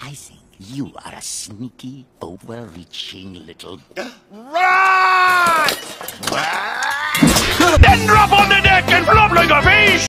I think you are a sneaky, overreaching little... Run! Then drop on the deck and flop like a fish!